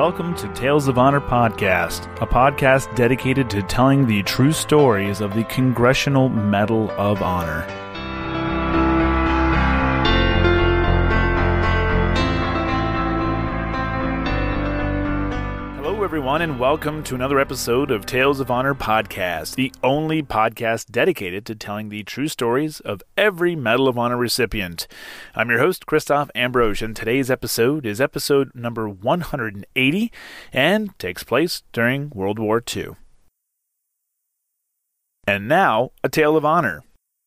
welcome to Tales of Honor Podcast, a podcast dedicated to telling the true stories of the Congressional Medal of Honor. Hello everyone, and welcome to another episode of Tales of Honor Podcast, the only podcast dedicated to telling the true stories of every Medal of Honor recipient. I'm your host, Christoph Ambrose, and today's episode is episode number 180 and takes place during World War II. And now, a tale of honor.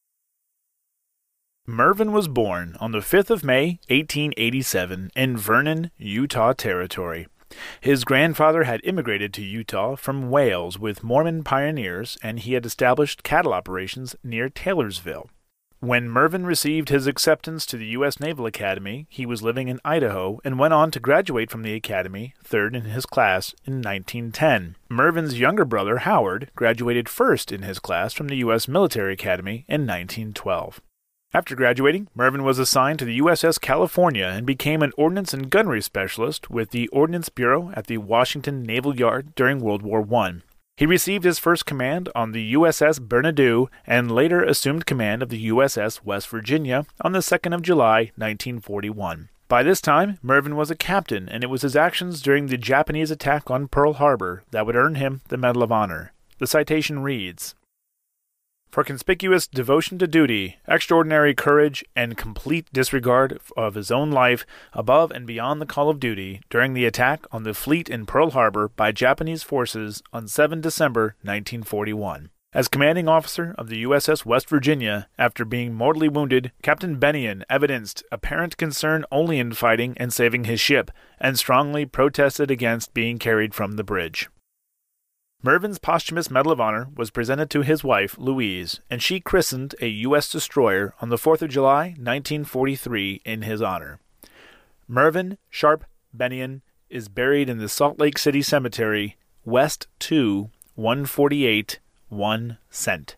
Mervyn was born on the 5th of May, 1887, in Vernon, Utah Territory. His grandfather had immigrated to Utah from Wales with Mormon pioneers, and he had established cattle operations near Taylorsville. When Mervyn received his acceptance to the U.S. Naval Academy, he was living in Idaho and went on to graduate from the academy, third in his class, in 1910. Mervyn's younger brother, Howard, graduated first in his class from the U.S. Military Academy in 1912. After graduating, Mervyn was assigned to the USS California and became an ordnance and gunnery specialist with the Ordnance Bureau at the Washington Naval Yard during World War I. He received his first command on the USS Bernadou and later assumed command of the USS West Virginia on the 2nd of July, 1941. By this time, Mervyn was a captain, and it was his actions during the Japanese attack on Pearl Harbor that would earn him the Medal of Honor. The citation reads, "For conspicuous devotion to duty, extraordinary courage, and complete disregard of his own life above and beyond the call of duty during the attack on the fleet in Pearl Harbor by Japanese forces on 7 December 1941. As commanding officer of the USS West Virginia, after being mortally wounded, Captain Bennion evidenced apparent concern only in fighting and saving his ship, and strongly protested against being carried from the bridge." Mervyn's posthumous Medal of Honor was presented to his wife, Louise, and she christened a U.S. destroyer on the 4th of July, 1943, in his honor. Mervyn Sharp Bennion is buried in the Salt Lake City Cemetery, West 2, 148, 1 cent.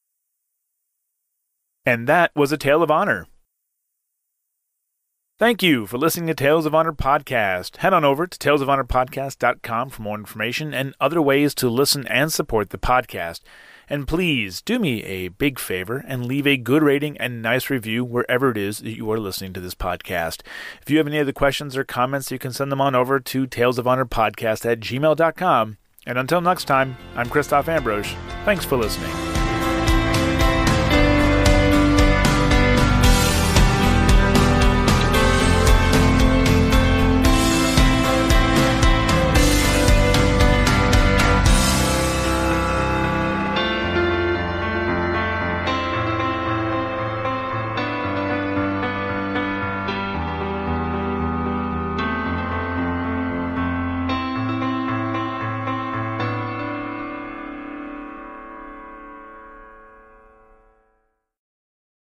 And that was a tale of honor. Thank you for listening to Tales of Honor Podcast. Head on over to talesofhonorpodcast.com for more information and other ways to listen and support the podcast. And please do me a big favor and leave a good rating and nice review wherever it is that you are listening to this podcast. If you have any other questions or comments, you can send them on over to talesofhonorpodcast@gmail.com. And until next time, I'm Christoph Ambrose. Thanks for listening.